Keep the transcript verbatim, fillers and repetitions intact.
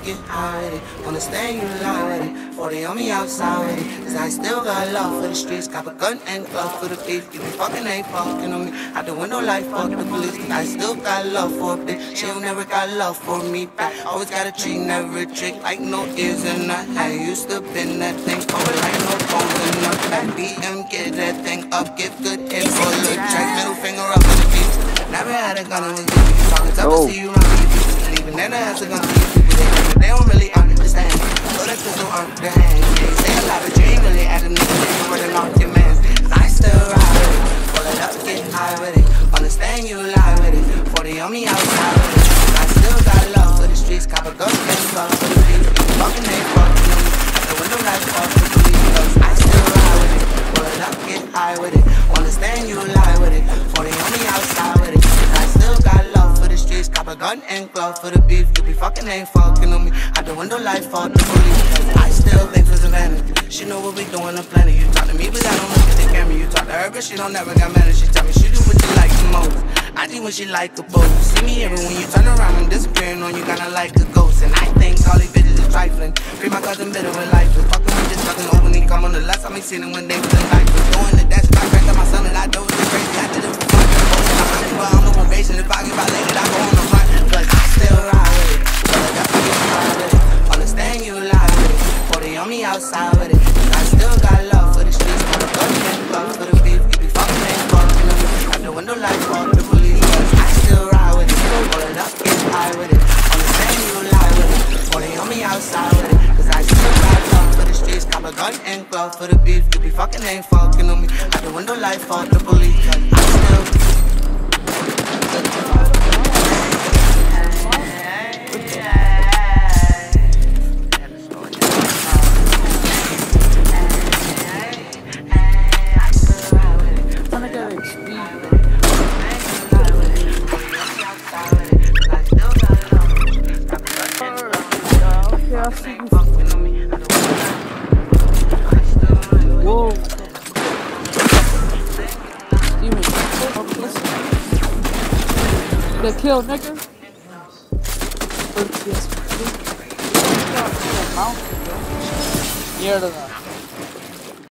get high with it. Wanna stay, you lie with it. forty on me outside with it. Cause I still got love for the streets. Cop a gun and glove for the beef. You be fucking ain't fucking on me. Out the window like fuck the police. I still got love for a bitch. She don't never got love for me back. Always got a treat, never a trick. Like no ears in her head. Used to bend that thing over like no bones in her back. B M, get that thing up. Give good hit for a little track. Middle finger up in the beat. Never had a gun and was leaving you talking tough to see you run you people leaving. Then I had to gun to you people they, they don't really understand. So that's just no underhand. They say a lot of dream really at a nigga they running off your man. I still ride with it, pull it up, get high with it. Understand you lie with it, forty on me outside with it. I still got love for the streets, cop a gun and love for the beat. Fucking ain't fucking on me, the window like fuck the police. I still ride with it, pull it up, get high with it. Understand you lie with it, forty on me outside with it. I still got love for the streets, cop a gun and glove for the beef. You be fucking ain't fucking on me, out the window like fuck the police. I still think for some vanity, she know what we doing the planet. You talk to me but I don't look at the camera. You talk to her but she don't never got mad. She tell me she do what you like the most. I do what she like the most. See me every when you turn around, I'm disappearing on you, kinda like a ghost. And I think all these bitches is trifling. Free my cousin better with life. Fucking with this cousin over when he come on the last time he seen him when they was in life. Doing the dash, I cracked up my son and I dove it crazy. I did it for fun. But I'm no motivation. If I get violated, I go on the front. But I still ride with it. But I got to get high with it. Understand you lie with it. forty on me outside with it. I still got love for the streets. Got a gun and love for the beef. You be fucking ain't fucking on me. Out the window like fuck the police. I still ride with it. Pull it up, get high with it. Understand you lie with it. forty on me outside with it. Cause I still got love for the streets. Got a gun and glove for the beef. You be fucking ain't fucking on me. Out the window like fuck the police. I still Whoa. Get killed, nigga. Yeah,